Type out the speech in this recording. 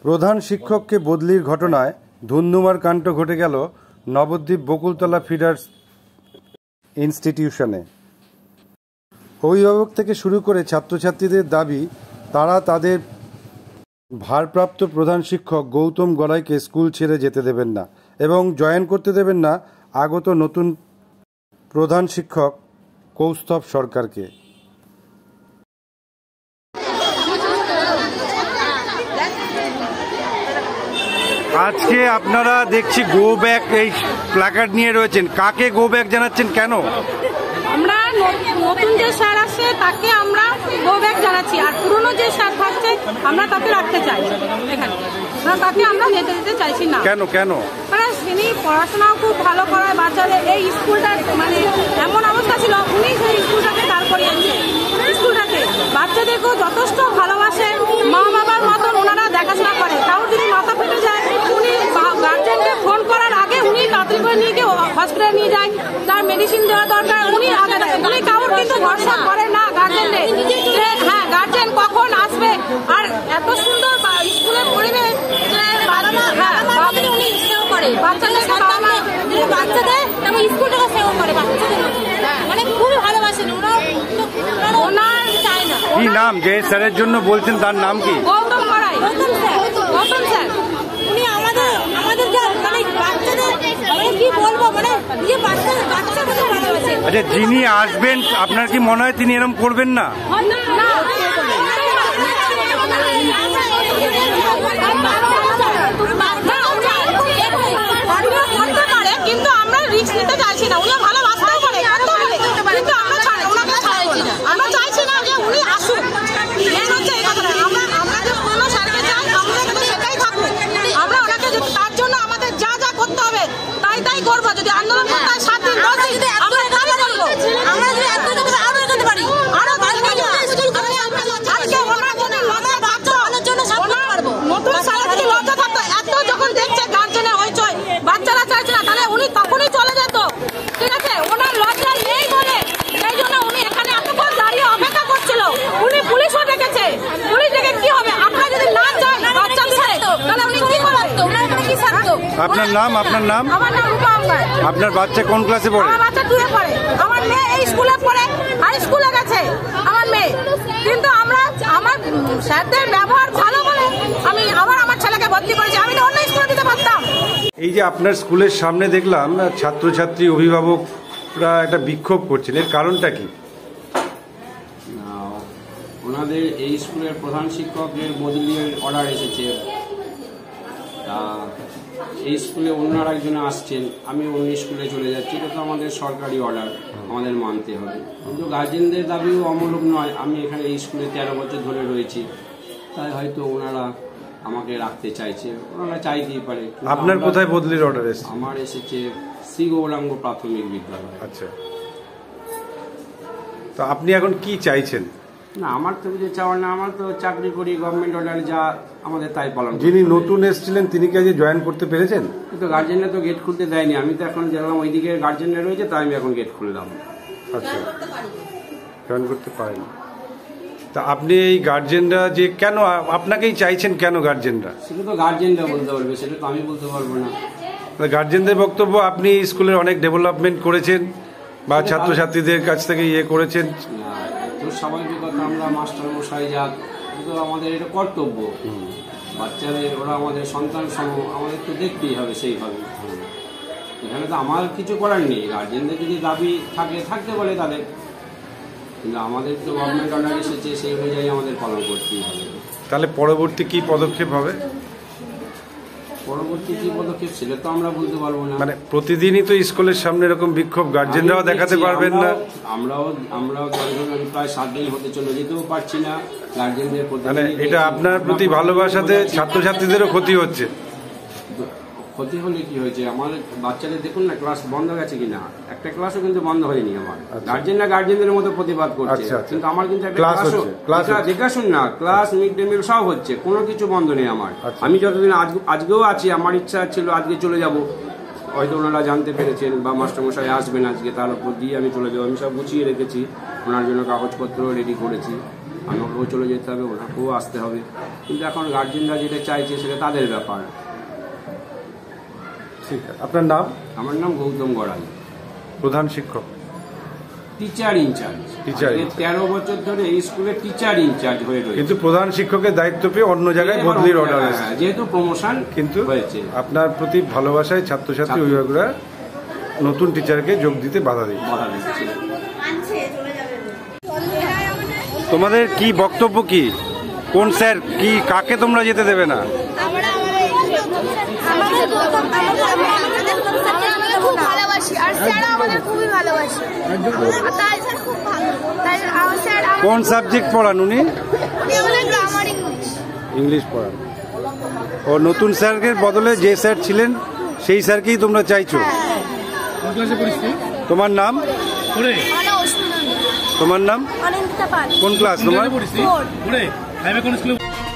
প্রধান শিক্ষককে বদলির ঘটনায় ধুন্ধুমার কাণ্ড ঘটে গেল নবদ্বীপ বকুলতলা ফিডার ইনস্টিটিউশনে। অভিভাবক থেকে শুরু করে ছাত্রছাত্রীদের দাবি, তারা তাদের ভারপ্রাপ্ত প্রধান শিক্ষক গৌতম গড়াইকে স্কুল ছেড়ে যেতে দেবেন না এবং জয়েন করতে দেবেন না আগত নতুন প্রধান শিক্ষক কৌস্তভ সরকারকে। আজকে আপনারা দেখছি গো ব্যাক এই প্ল্যাকার্ড নিয়ে রয়েছেন, কাকে গো ব্যাক জানাচ্ছেন, কেন? আমরা নতুন যে স্যার আসছে তাকে আমরা গো ব্যাক জানাচ্ছি, আর পুরনো যে স্যার থাকছে আমরা তাকে রাখতে চাই এখানে, তাকে আমরা যেতে চাইছি না। কেন? মানে তিনি পড়াশোনাও খুব ভালো করায় বাচ্চাদের। এই স্কুলটা মানে এমন অবস্থা ছিল, উনি সেই স্কুলটাকে দাঁড় করিয়েছে। স্কুলটাকে বাচ্চাদেরকেও যথেষ্ট ভালোবাসে, মা বাবার মতন ওনারা দেখাশোনা করে। কারোর যদি মাথা ফেটে যায় উনি গার্জেনকে ফোন করার আগে উনি তাড়াতাড়ি করে নিয়ে গিয়ে হসপিটালে নিয়ে যায়, তার মেডিসিন দেওয়া দরকার উনি আগে দেয়। উনি কারোর কিন্তু ভরসা করে না গার্জেনদের, হ্যাঁ গার্জেন কখন আসবে। আর এত সুন্দর স্কুলের পরিবেশ, উনি সেবা করে বাচ্চাদের, স্কুলটাকে সেবা করে বাচ্চাদের, মানে খুবই ভালোবাসেন ওনার চায় না। কি নাম যে স্যারের জন্য বলছেন, তার নাম কি? গৌতম গড়াই। গৌতম স্যার উনি আমাদের মানে বাচ্চাদের কি বলবো, মানে যে বাচ্চাদের ভালোবাসেন। আচ্ছা, যিনি আসবেন আপনার কি মনে হয় তিনি এরকম করবেন না? কিন্তু আমরা রিস্ক নিতে চাইছি না। উনি ভালোবাসতেও পারে, কিন্তু আমরা চাইছি না যে উনি আসুন। হচ্ছে এই কথাটা, আমরা যে কোনো স্যারকে চাই আমাদের কাছে সেটাই থাকবে। আমরা ওনাকে তার জন্য আমাদের যা যা করতে হবে তাই করবো। যদি আন্দোলন করতে হয় 7 দিন 10 দিন আমরা তাই করবো। আমরা যদি আরো করতে পারি, আরো আজকে ওনার জন্য লজ্জা বাচ্চা ওনার জন্য সাপোর্ট করবো। নতুন স্যারের যদি লজ্জা থাকতো, এত যখন দেখছে গার্জেনে হইচই বাচ্চারা চাইছে না, তাহলে উনি তখনই চলে যেত। ঠিক আছে, ওনার লজ্জা নেই বলে সেই জন্য উনি এখানে এতক্ষণ দাঁড়িয়ে অপেক্ষা করছিল। উনি পুলিশও ডেকেছে, পুলিশ ডেকে কি হবে? আপনারা যদি না চান বাচ্চা ছেড়ে তাহলে উনি কি করতো? ওনার এখানে কি থাকতো? আপনার নাম? আমার নাম রূপা অঙ্গার। আপনার বাচ্চা কোন ক্লাসে পড়ে? আমার বাচ্চা 2 এ পড়ে। আমার মেয়ে এই স্কুলে পড়ে, হাই স্কুলে গেছে আমার মেয়ে। কিন্তু আমার স্যারদের ব্যবহার ভালো বলে আমি আবার আমার ছেলেকে ভর্তি করেছি, আমি তো অন্য স্কুলে দিতে পারতাম। এই যে আপনার স্কুলের সামনে দেখলাম ছাত্রছাত্রী অভিভাবকরা একটা বিক্ষোভ করছেন, এর কারণটা কি? ওনাদের এই স্কুলের প্রধান শিক্ষকের বদলির অর্ডার এসেছে। তা এই স্কুলে অন্য আরেকজন আসছেন, আমি অন্য স্কুলে চলে যাচ্ছি। এটা তো আমাদের সরকারি অর্ডার, আমাদের মানতে হবে। কিন্তু গার্জেনদের দাবিও অমূলক নয়। আমি এখানে এই স্কুলে 13 বছর ধরে রয়েছি, তাই হয়তো ওনারা আমাকে রাখতে চাইছে, ওনারা চাইতেই পারে। আপনার কোথায় বদলির অর্ডার এসেছে? আমার এসেছে শ্রী গৌরাঙ্গ প্রাথমিক বিদ্যালয়। আচ্ছা, তো আপনি এখন কি চাইছেন? না, আমার তো কিছু চাওয়ার না, আমার তো চাকরি করি, গভর্নমেন্ট অর্ডার যা আমাদের তাই পালন। যিনি নতুন এসেছিলেন তিনি কি আজকে জয়েন করতে পেরেছেন? কিন্তু গার্জেনরা তো গেট খুলতে দেয়নি। আমি তো এখন যেরকম ওইদিকে গার্জেনরা রয়েছে, তাই আমি এখন গেট খুললাম। আচ্ছা, জয়েন করতে পারেন। তা আপনি এই গার্জেনরা যে কেন আপনাকেই চাইছেন, কেন গার্জেনরা? সেটা তো গার্জেনরা বলতে পারবে, সেটা তো আমি বলতে পারবো না। গার্জেনদের বক্তব্য আপনি স্কুলের অনেক ডেভেলপমেন্ট করেছেন বা ছাত্রছাত্রীদের কাছ থেকে করেছেন। তো স্বাভাবিক কথা, আমরা মাস্টার মশাই যা, কিন্তু আমাদের এটা কর্তব্য। বাচ্চাদের ওরা আমাদের সন্তান সম, আমাদের তো দেখতেই হবে সেইভাবে। এখানে তো আমার কিছু করার নেই। গার্জেনদের যদি দাবি থাকতে বলে তাদের, কিন্তু আমাদের তো গভর্নমেন্ট অর্ডার এসেছে, সেই অনুযায়ী আমাদের পালন করতেই হবে। তাহলে পরবর্তী কি পদক্ষেপ হবে? পরবর্তী কি পদক্ষেপ সেটা তো আমরা বলতে পারবো না। মানে প্রতিদিনই তো স্কুলের সামনে এরকম বিক্ষোভ, গার্জেনরাও দেখাতে পারবেন না। আমরাও প্রায় 7 দিন হতে চলে যেতেও পারছি না। গার্জেনদের মানে এটা আপনার প্রতি ভালোবাসাতে ছাত্রছাত্রীদেরও ক্ষতি হচ্ছে। ক্ষতি হলে কি হয়েছে? আমার বাচ্চাদের দেখুন না, ক্লাস বন্ধ গেছে কিনা, একটা ক্লাসও কিন্তু বন্ধ হয়নি। আমার গার্জেনরা গার্জেনদের মতো প্রতিবাদ করছে, কিন্তু আমার কিন্তু একটা ক্লাসও দেখাশুন না, ক্লাস মিড ডে মিল সব হচ্ছে, কোনো কিছু বন্ধ নেই আমার। আমি যতদিন আজকেও আছি, আমার ইচ্ছা ছিল আজকে চলে যাব, হয়তো ওনারা জানতে পেরেছেন বা মাস্টারমশাই আসবেন আজকে, তার উপর দিয়ে আমি চলে যাবো। আমি সব গুছিয়ে রেখেছি, ওনার জন্য কাগজপত্র রেডি করেছি। আমাকেও চলে যেতে হবে, ওনাকেও আসতে হবে। কিন্তু এখন গার্জেনরা যেটা চাইছে সেটা তাদের ব্যাপার। ঠিক আছে, আপনার নাম? আমার নাম গৌতম গড়াই, প্রধান শিক্ষক, টিচার ইনচার্জ। টিচার 13 বছর ধরে এই স্কুলের টিচার ইনচার্জ হয়ে রয়েছে। কিন্তু প্রধান শিক্ষকের দায়িত্ব পেয়ে অন্য জায়গায় বদলির অর্ডার এসেছে, যেহেতু প্রমোশন কিন্তু হয়েছে। আপনার প্রতি ভালোবাসায় ছাত্রছাত্রী অভিভাবকরা নতুন টিচারকে যোগ দিতে বাধা দিচ্ছে। বাধা দিচ্ছে। তোমাদের কি বক্তব্য, কি কোন স্যার কি কাকে তোমরা যেতে দেবে না? খুব ভালোবাসি আর স্যার আমাদের খুবই ভালোবাসি। তাই স্যার খুব ভালো। তাই স্যার কোন সাবজেক্ট পড়ান উনি? আমাদের গ্রামার ইংলিশ পড়ান। ও নতুন স্যারের বদলে যে স্যার ছিলেন সেই স্যারকেই তোমরা চাইছো? তোমার নাম? তোমার নাম অনিন্দিতা পাল। কোন ক্লাস তোমার? 4